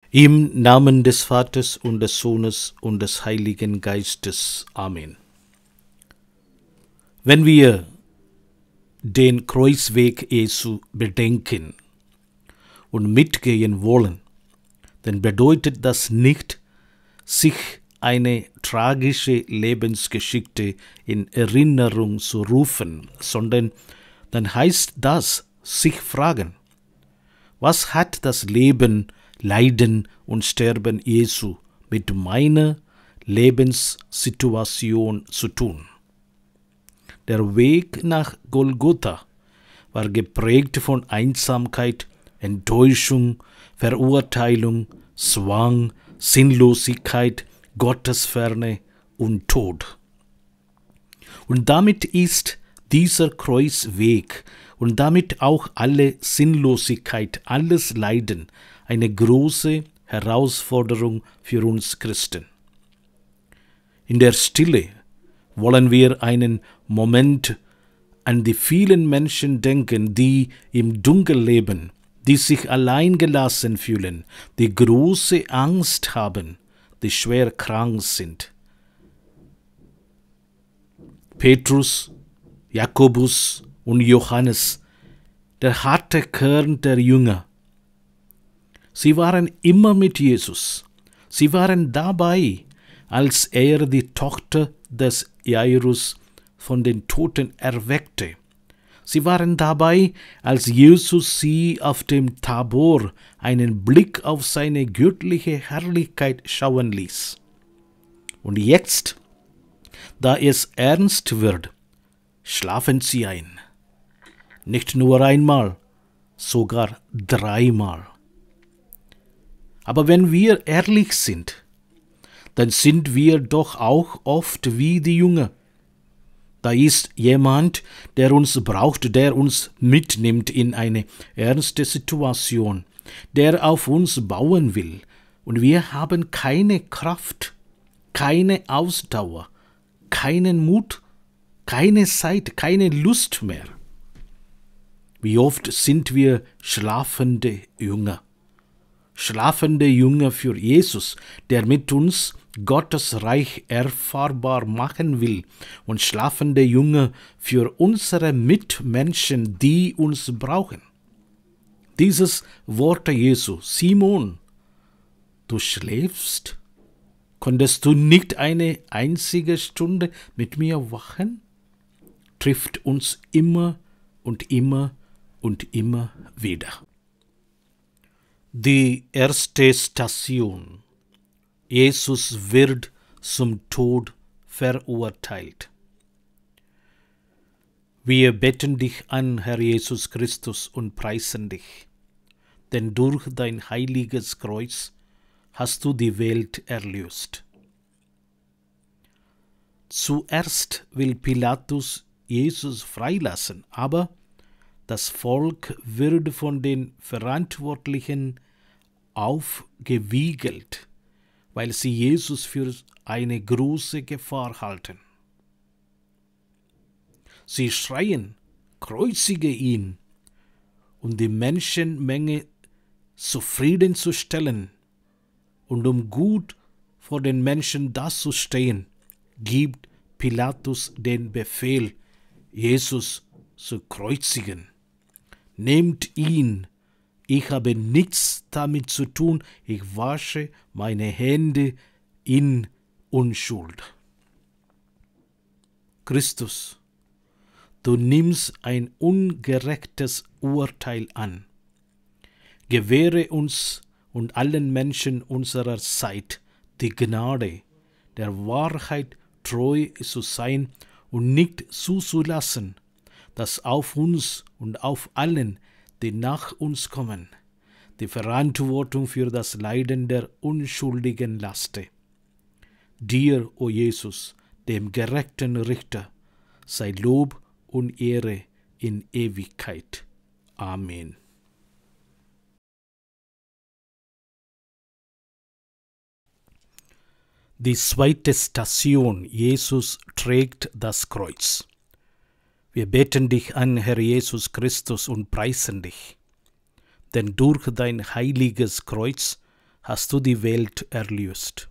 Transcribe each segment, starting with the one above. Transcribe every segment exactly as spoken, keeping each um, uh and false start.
Im Namen des Vaters und des Sohnes und des Heiligen Geistes. Amen. Wenn wir den Kreuzweg Jesu bedenken und mitgehen wollen, dann bedeutet das nicht, sich eine tragische Lebensgeschichte in Erinnerung zu rufen, sondern dann heißt das, sich fragen, was hat das Leben, Leiden und Sterben Jesu mit meiner Lebenssituation zu tun? Der Weg nach Golgotha war geprägt von Einsamkeit, Enttäuschung, Verurteilung, Zwang, Sinnlosigkeit, Gottesferne und Tod. Und damit ist dieser Kreuzweg und damit auch alle Sinnlosigkeit, alles Leiden eine große Herausforderung für uns Christen. In der Stille wollen wir einen Moment an die vielen Menschen denken, die im Dunkel leben, die sich alleingelassen fühlen, die große Angst haben, die schwer krank sind. Petrus, Jakobus und Johannes, der harte Kern der Jünger. Sie waren immer mit Jesus. Sie waren dabei, als er die Tochter des Jairus von den Toten erweckte. Sie waren dabei, als Jesus sie auf dem Tabor einen Blick auf seine göttliche Herrlichkeit schauen ließ. Und jetzt, da es ernst wird, schlafen sie ein. Nicht nur einmal, sogar dreimal. Aber wenn wir ehrlich sind, dann sind wir doch auch oft wie die Jünger. Da ist jemand, der uns braucht, der uns mitnimmt in eine ernste Situation, der auf uns bauen will. Und wir haben keine Kraft, keine Ausdauer, keinen Mut, keine Zeit, keine Lust mehr. Wie oft sind wir schlafende Jünger. Schlafende Jünger für Jesus, der mit uns Gottes Reich erfahrbar machen will, und schlafende Jünger für unsere Mitmenschen, die uns brauchen. Dieses Wort Jesu: Simon, du schläfst? Konntest du nicht eine einzige Stunde mit mir wachen? Trifft uns immer und immer und immer wieder. Die erste Station. Jesus wird zum Tod verurteilt. Wir beten dich an, Herr Jesus Christus, und preisen dich, denn durch dein heiliges Kreuz hast du die Welt erlöst. Zuerst will Pilatus Jesus freilassen, aber das Volk wird von den Verantwortlichen aufgewiegelt, weil sie Jesus für eine große Gefahr halten. Sie schreien, kreuzige ihn, um die Menschenmenge zufriedenzustellen und um gut vor den Menschen dazustehen, gibt Pilatus den Befehl, Jesus zu kreuzigen. Nehmt ihn, ich habe nichts damit zu tun, ich wasche meine Hände in Unschuld. Christus, du nimmst ein ungerechtes Urteil an. Gewähre uns und allen Menschen unserer Zeit die Gnade, der Wahrheit treu zu sein und nicht zuzulassen, dass auf uns und auf allen, die nach uns kommen, die Verantwortung für das Leiden der Unschuldigen laste. Dir, o Jesus, dem gerechten Richter, sei Lob und Ehre in Ewigkeit. Amen. Die zweite Station: Jesus trägt das Kreuz. Wir beten dich an, Herr Jesus Christus, und preisen dich, denn durch dein heiliges Kreuz hast du die Welt erlöst.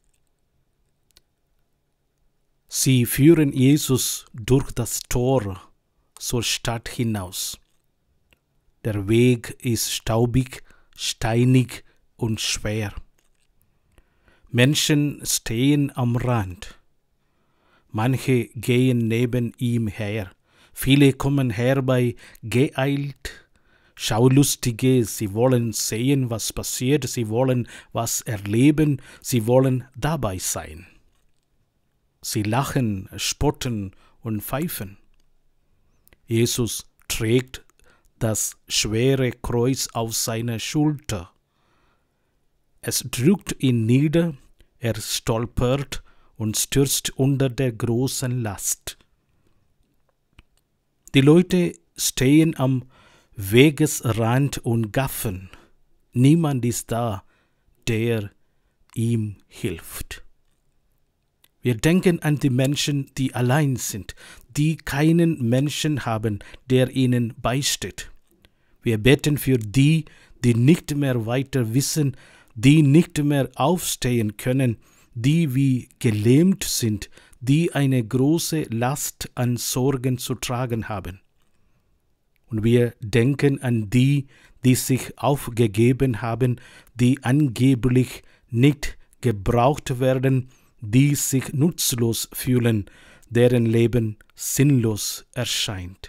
Sie führen Jesus durch das Tor zur Stadt hinaus. Der Weg ist staubig, steinig und schwer. Menschen stehen am Rand. Manche gehen neben ihm her. Viele kommen herbei geeilt. Schaulustige, sie wollen sehen, was passiert, sie wollen was erleben, sie wollen dabei sein. Sie lachen, spotten und pfeifen. Jesus trägt das schwere Kreuz auf seiner Schulter. Es drückt ihn nieder, er stolpert und stürzt unter der großen Last. Die Leute stehen am Wegesrand und gaffen. Niemand ist da, der ihm hilft. Wir denken an die Menschen, die allein sind, die keinen Menschen haben, der ihnen beisteht. Wir beten für die, die nicht mehr weiter wissen, die nicht mehr aufstehen können, die wie gelähmt sind, die eine große Last an Sorgen zu tragen haben. Und wir denken an die, die sich aufgegeben haben, die angeblich nicht gebraucht werden, die sich nutzlos fühlen, deren Leben sinnlos erscheint.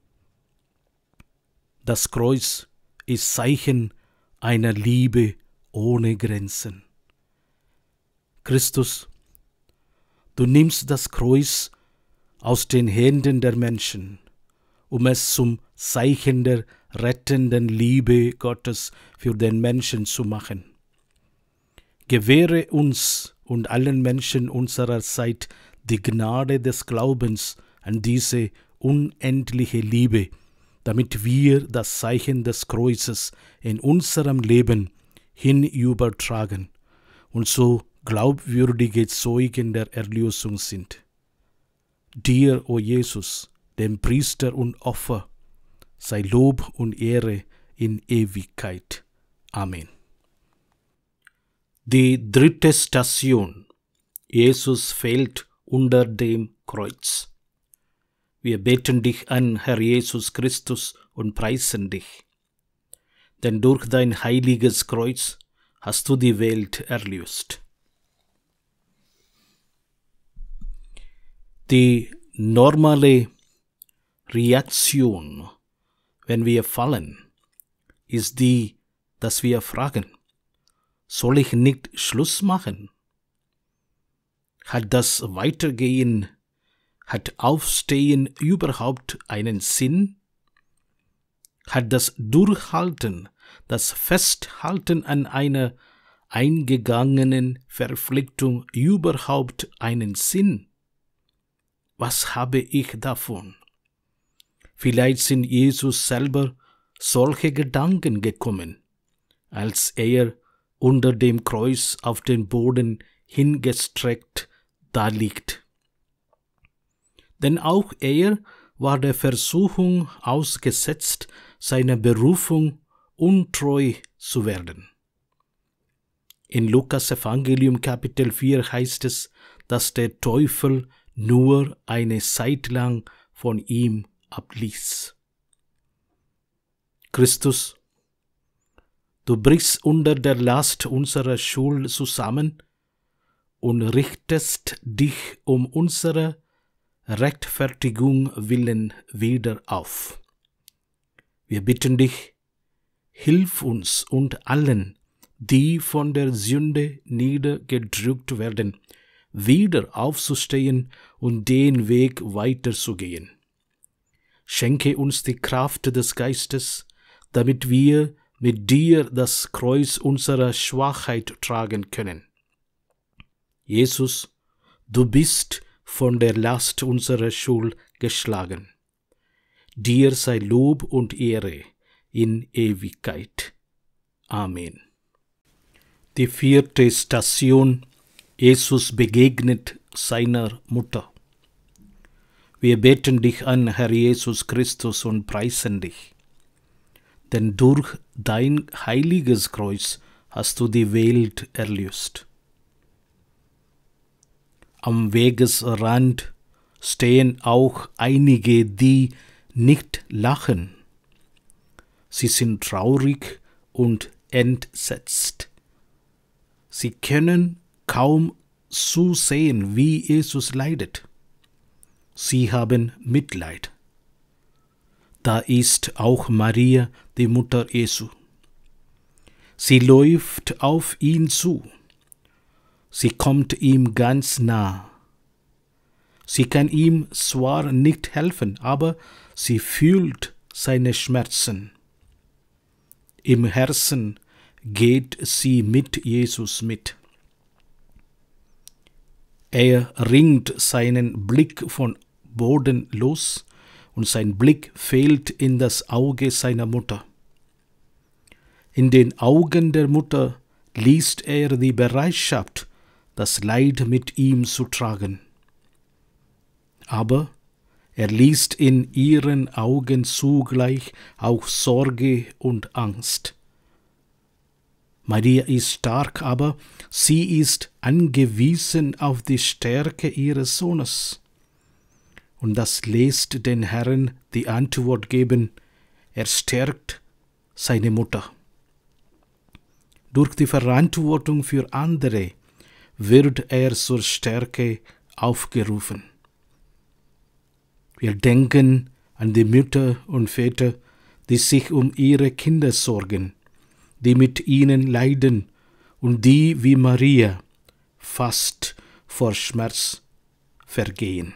Das Kreuz ist Zeichen einer Liebe ohne Grenzen. Christus, du nimmst das Kreuz aus den Händen der Menschen, um es zum Zeichen der rettenden Liebe Gottes für den Menschen zu machen. Gewähre uns und allen Menschen unserer Zeit die Gnade des Glaubens an diese unendliche Liebe, damit wir das Zeichen des Kreuzes in unserem Leben hinübertragen und so glaubwürdige Zeugen der Erlösung sind. Dir, o Jesus, dem Priester und Opfer, sei Lob und Ehre in Ewigkeit. Amen. Die dritte Station. Jesus fällt unter dem Kreuz. Wir beten dich an, Herr Jesus Christus, und preisen dich. Denn durch dein heiliges Kreuz hast du die Welt erlöst. Die normale Reaktion, wenn wir fallen, ist die, dass wir fragen: Soll ich nicht Schluss machen? Hat das Weitergehen, hat Aufstehen überhaupt einen Sinn? Hat das Durchhalten, das Festhalten an einer eingegangenen Verpflichtung überhaupt einen Sinn? Was habe ich davon? Vielleicht sind Jesus selber solche Gedanken gekommen, als er unter dem Kreuz auf den Boden hingestreckt da liegt. Denn auch er war der Versuchung ausgesetzt, seiner Berufung untreu zu werden. In Lukas Evangelium Kapitel vier heißt es, dass der Teufel nur eine Zeit lang von ihm abließ. Christus, du brichst unter der Last unserer Schuld zusammen und richtest dich um unserer Rechtfertigung willen wieder auf. Wir bitten dich, hilf uns und allen, die von der Sünde niedergedrückt werden, wieder aufzustehen und den Weg weiterzugehen. Schenke uns die Kraft des Geistes, damit wir mit dir das Kreuz unserer Schwachheit tragen können. Jesus, du bist von der Last unserer Schuld geschlagen. Dir sei Lob und Ehre in Ewigkeit. Amen. Die vierte Station: Jesus begegnet seiner Mutter. Wir beten dich an, Herr Jesus Christus, und preisen dich. Denn durch dein heiliges Kreuz hast du die Welt erlöst. Am Wegesrand stehen auch einige, die nicht lachen. Sie sind traurig und entsetzt. Sie können kaum zusehen, wie Jesus leidet. Sie haben Mitleid. Da ist auch Maria, die Mutter Jesu. Sie läuft auf ihn zu. Sie kommt ihm ganz nah. Sie kann ihm zwar nicht helfen, aber sie fühlt seine Schmerzen. Im Herzen geht sie mit Jesus mit. Er ringt seinen Blick von Boden los und sein Blick fällt in das Auge seiner Mutter. In den Augen der Mutter liest er die Bereitschaft, das Leid mit ihm zu tragen. Aber er liest in ihren Augen zugleich auch Sorge und Angst. Maria ist stark, aber sie ist angewiesen auf die Stärke ihres Sohnes. Und das lässt den Herrn die Antwort geben, er stärkt seine Mutter. Durch die Verantwortung für andere wird er zur Stärke aufgerufen. Wir denken an die Mütter und Väter, die sich um ihre Kinder sorgen, die mit ihnen leiden und die wie Maria fast vor Schmerz vergehen.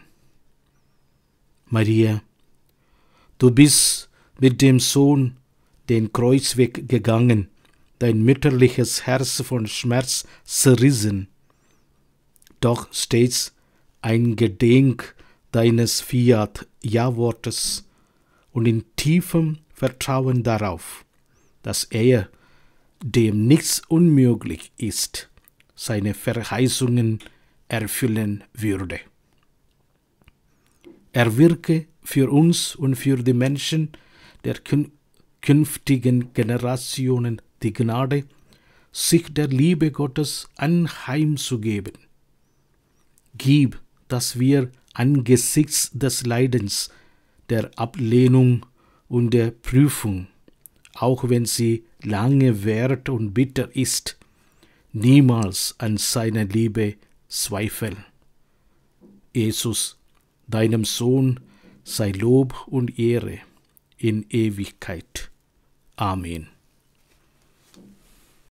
Maria, du bist mit dem Sohn den Kreuzweg gegangen, dein mütterliches Herz von Schmerz zerrissen. Doch stets ein Gedenk deines Fiat-Ja-Wortes und in tiefem Vertrauen darauf, dass er, dem nichts unmöglich ist, seine Verheißungen erfüllen würde. Er wirke für uns und für die Menschen der künftigen Generationen die Gnade, sich der Liebe Gottes anheimzugeben. Gib, dass wir angesichts des Leidens, der Ablehnung und der Prüfung, auch wenn sie lange währt und bitter ist, niemals an seiner Liebe zweifeln. Jesus, deinem Sohn, sei Lob und Ehre in Ewigkeit. Amen.